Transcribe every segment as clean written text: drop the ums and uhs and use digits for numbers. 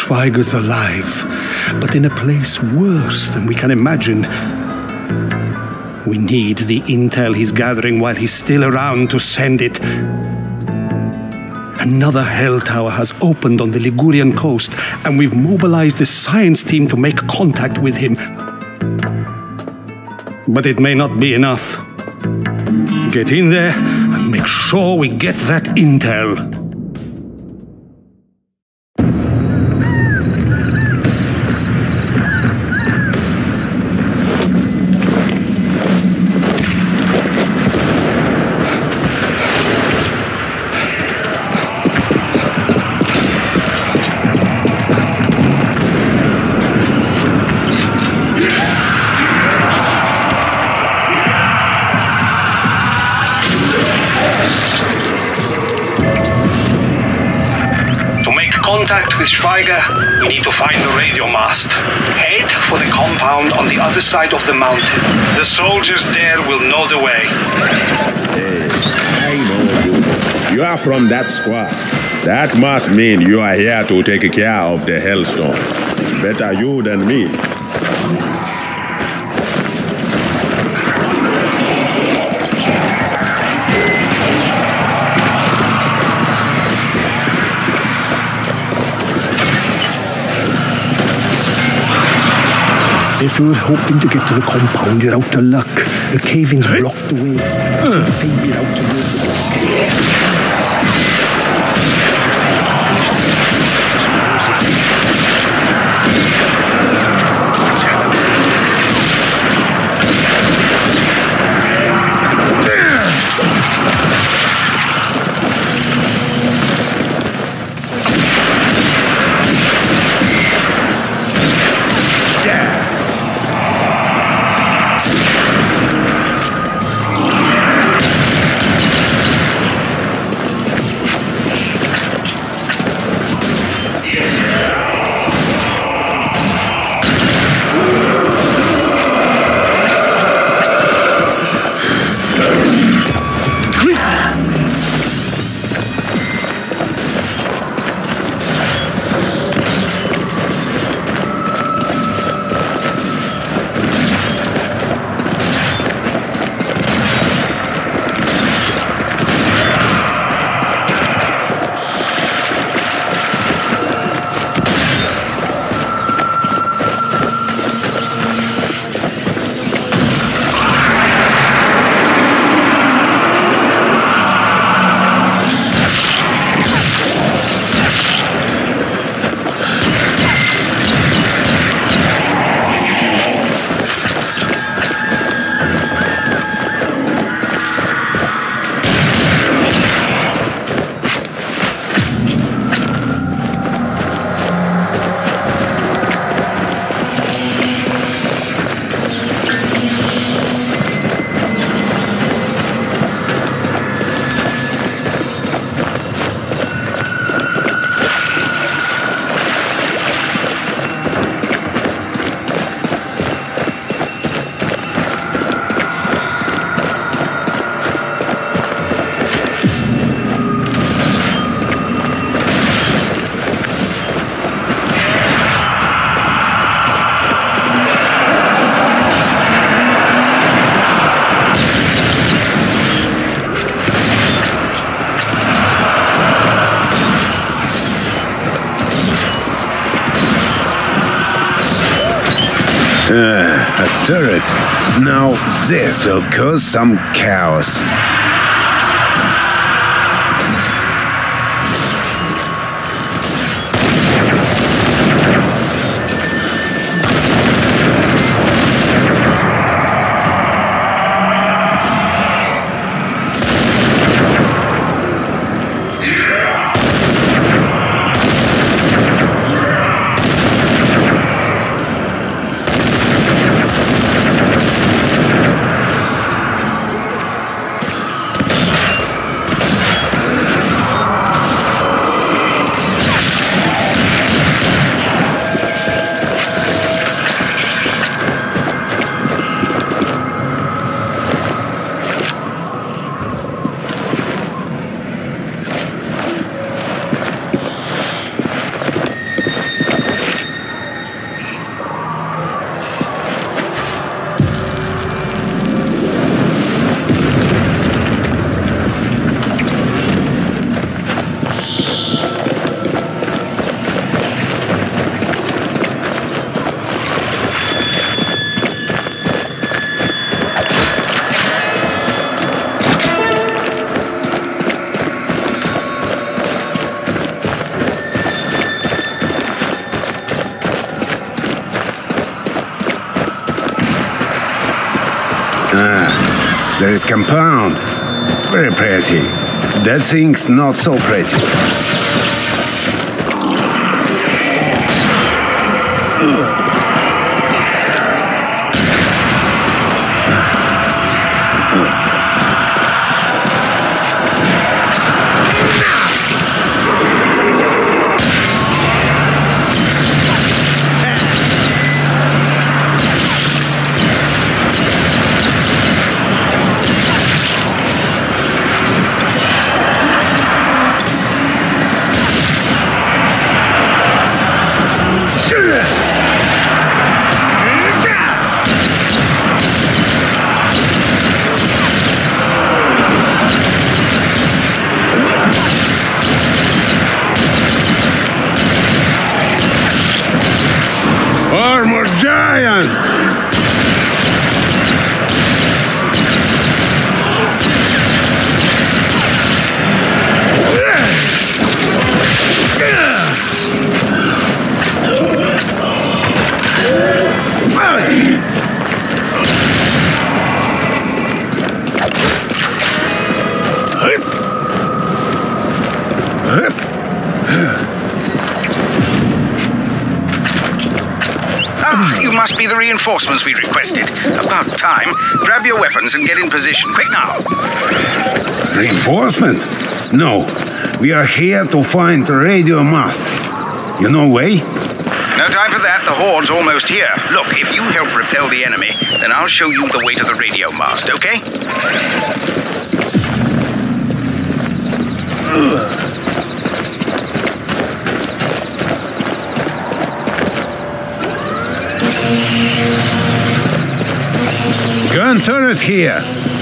Schweiger's alive, but in a place worse than we can imagine. We need the intel he's gathering while he's still around to send it. Another Hell Tower has opened on the Ligurian coast, and we've mobilized the science team to make contact with him. But it may not be enough. Get in there and make sure we get that intel. Contact with Schweiger, we need to find the radio mast. Head for the compound on the other side of the mountain. The soldiers there will know the way. Hey, I know you. You are from that squad. That must mean you are here to take care of the Hellstorm. Better you than me. If you're hoping to get to the compound, you're out of luck. The caving's blocked the way. So fade out towards the block. A turret. Now this will cause some chaos. There is compound. Very pretty. That thing's not so pretty. Armored giant! You must be the reinforcements we requested. About time. Grab your weapons and get in position. Quick now. Reinforcement? No. We are here to find the radio mast. You know way? No time for that. The Horde's almost here. Look, if you help repel the enemy, then I'll show you the way to the radio mast, okay? Gun turret here.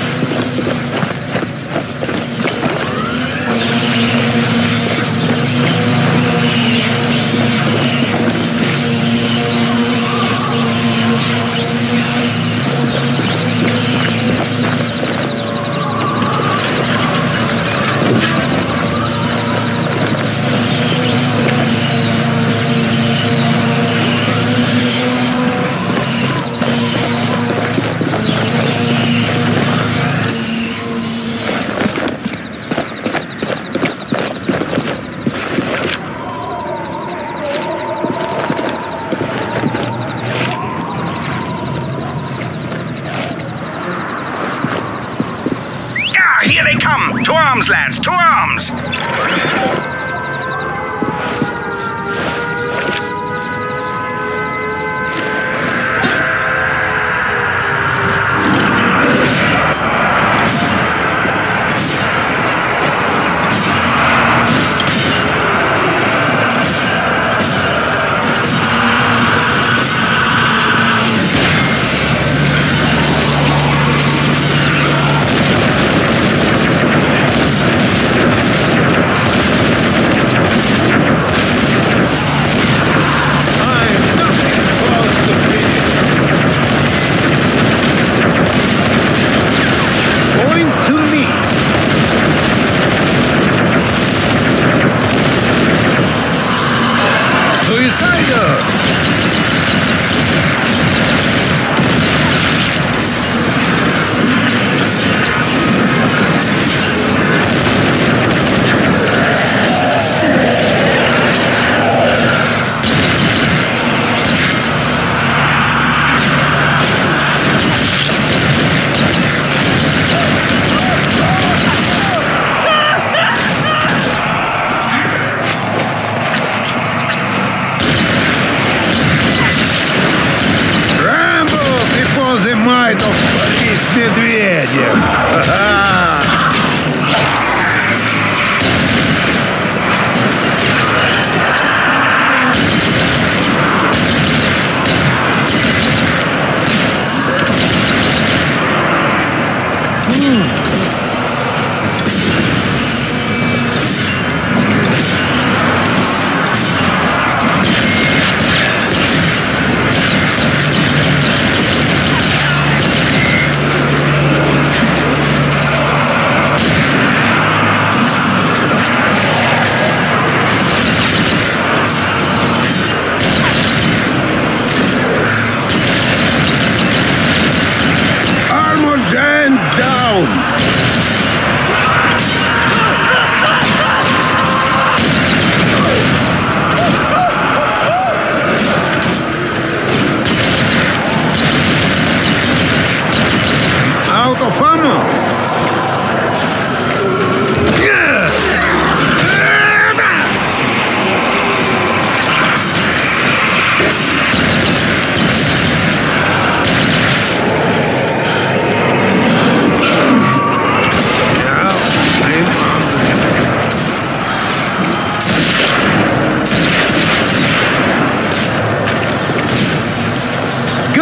Here they come! To arms, lads! To arms! Медведев!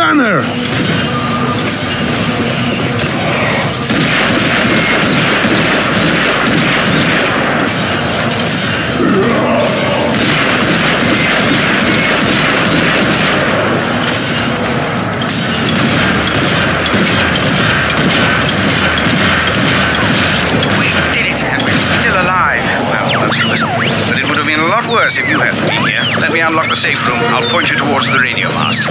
Gunner! Worse if you hadn't been here. Let me unlock the safe room. I'll point you towards the radio mast.